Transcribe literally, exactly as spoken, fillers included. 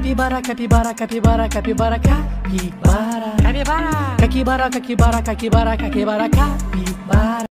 Capibara, capibara, capibara, capibara, capibara. Capibara. Capibara, capibara, capibara, capibara, capibara.